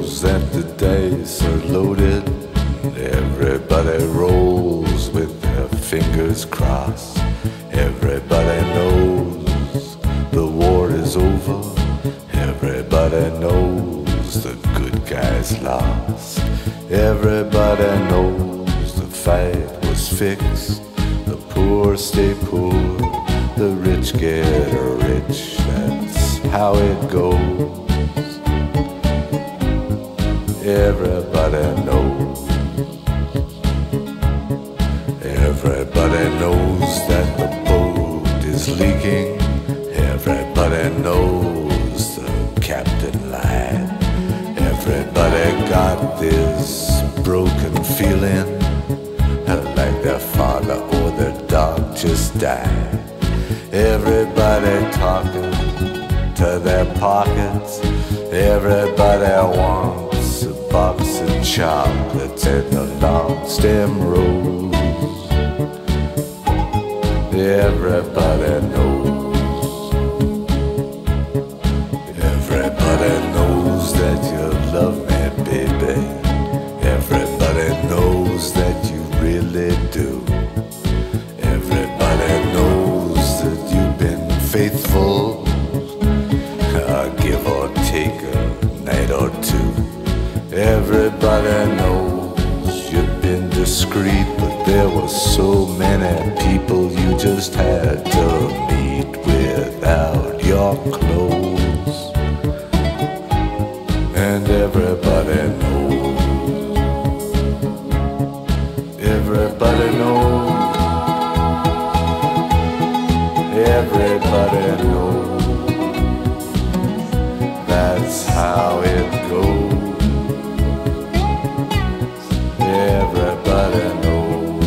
knows that the dice are loaded. Everybody rolls with their fingers crossed. Everybody knows the war is over. Everybody knows the good guys lost. Everybody knows the fight was fixed. The poor stay poor, the rich get rich. That's how it goes. Everybody knows. Everybody knows that the boat is leaking. Everybody knows the captain lied. Everybody got this broken feeling, like their father or their dog just died. Everybody talking to their pockets. Everybody wants a box of chocolates and a long stem rose. Everybody knows. Everybody knows that you love me, baby. Everybody knows that you really do. Everybody knows that you've been faithful, give or take a night or two. Everybody knows you've been discreet, but there were so many people you just had to meet without your clothes. And everybody knows. Everybody knows. Everybody knows. That's how it goes. Everybody knows.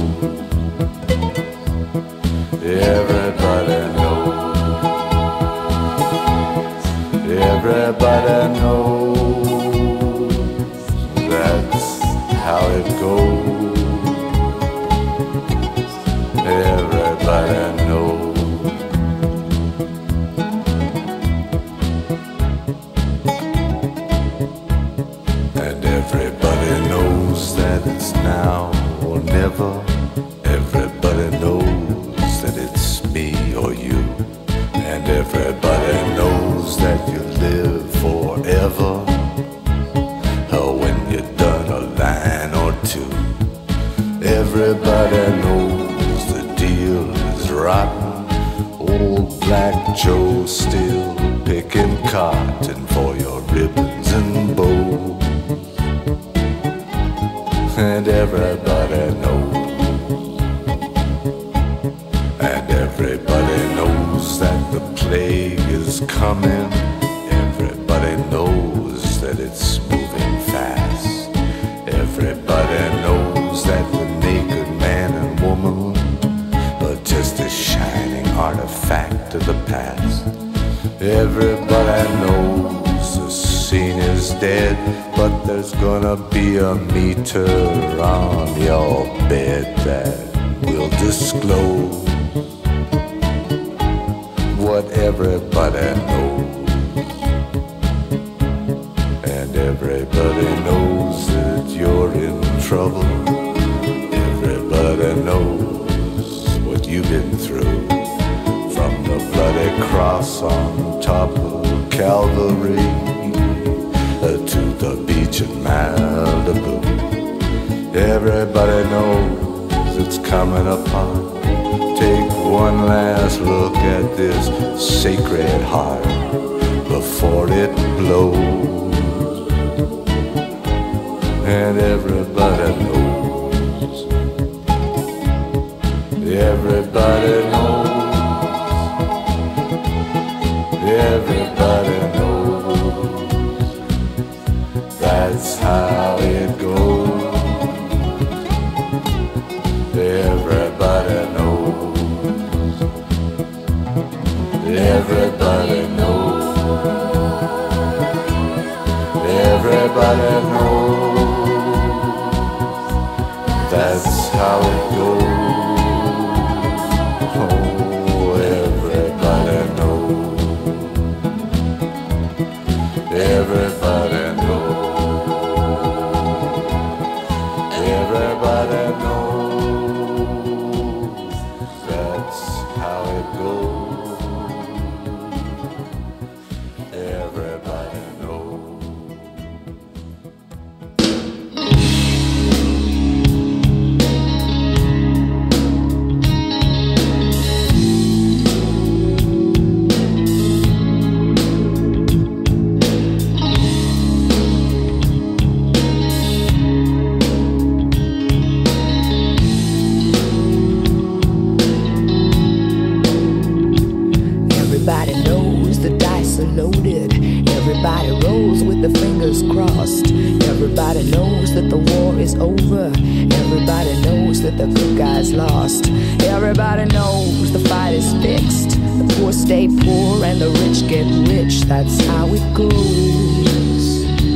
Everybody knows. Everybody knows. That's how it goes. Everybody knows. And everybody knows that it's now or never. Everybody knows that it's me or you. And everybody knows that you live forever, or when you're done a line or two. Everybody knows the deal is rotten. Old Black Joe still picking cotton for your ribbons and bows. And everybody knows. And everybody knows that the plague is coming. Everybody knows that it's moving fast. Everybody knows that the naked man and woman are just a shining artifact of the past. Everybody knows the scene is dead, but there's gonna be a meter on your bed that will disclose what everybody knows. And everybody knows that you're in trouble. Everybody knows what you've been through, from the bloody cross on top of Calvary to the beach in Malibu. Everybody knows it's coming upon. Take one last look at this sacred heart before it blows. And everybody knows. Everybody knows. Everybody knows. That's how it goes. Everybody knows. Everybody knows. Everybody knows. That's how it goes. Oh, everybody knows. Everybody knows. waters crossed. Everybody knows that the war is over. Everybody knows that the good guys lost. Everybody knows the fight is fixed. The poor stay poor and the rich get rich. That's how it goes.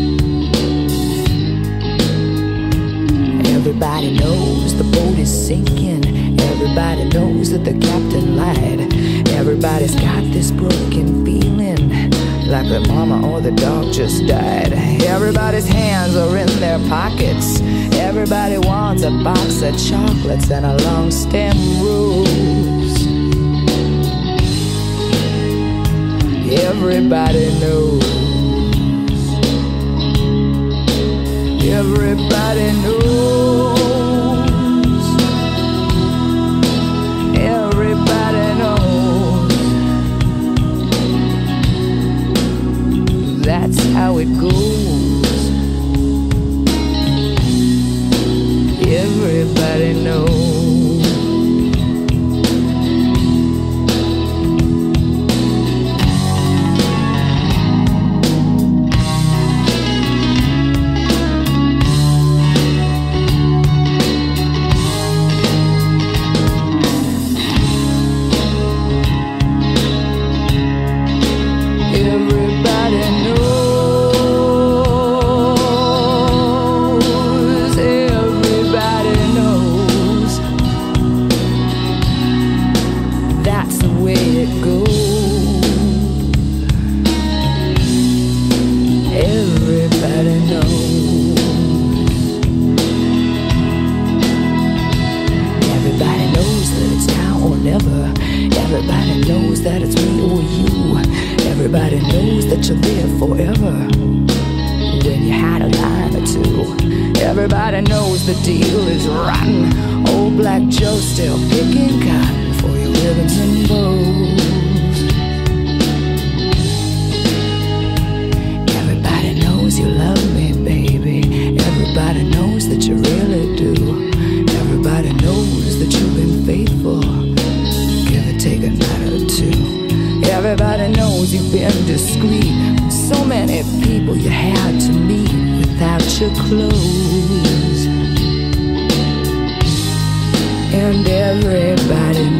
Everybody knows the boat is sinking. Everybody knows that the captain lied. Everybody's got this broken feeling, like their mama or the dog just died. Everybody's hands are in their pockets. Everybody wants a box of chocolates and a long stem rose. Everybody knows. Everybody knows. Everybody knows. That's how it goes. Everybody knows. Everybody knows that it's me or you. Everybody knows that you'll live forever when you had a line or two. Everybody knows the deal is rotten. Old Black Joe's still picking cotton for your ribbons and bows. Everybody knows you love me, baby. Everybody knows that you really do. Everybody knows that you've been faithful. Take a night or two. Everybody knows you've been discreet. So many people you had to meet without your clothes. And everybody